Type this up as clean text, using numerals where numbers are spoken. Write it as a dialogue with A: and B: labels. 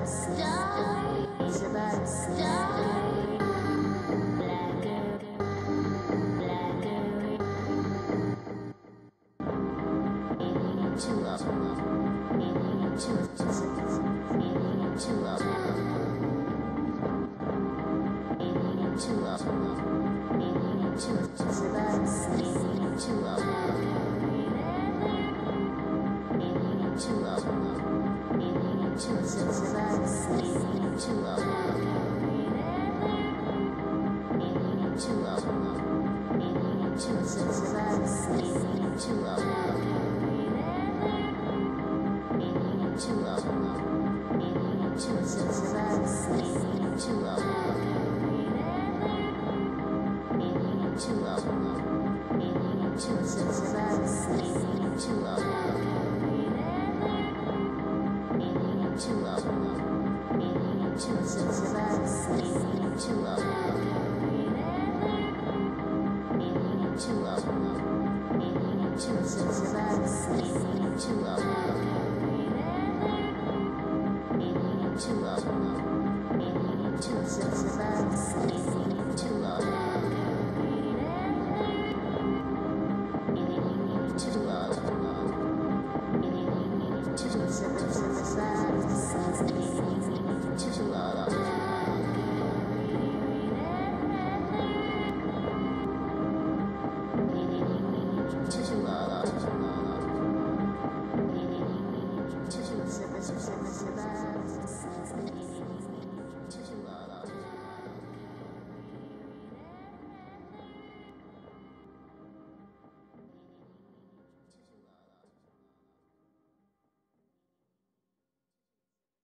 A: to start. It's about to start. Black girl, black girl. Need to up. Need to. Need to up. Need to up. Need to. It's about to start. Need to up. Need to up. Need to. It's about to start. Need to up. Need to up. Need to. It's about to start. Need to up. Need to up. Need to. It's about to start. Need to up. Need to up. Need to. It's about to start. Need to up. Need to up. Need to. It's about to start. Need to up. Need to up. Need to. It's about to start. Need to up. Need to up. Need to. It's about to start. Need to up. Need to up. Need to. It's about to start. Need to up. Need to up.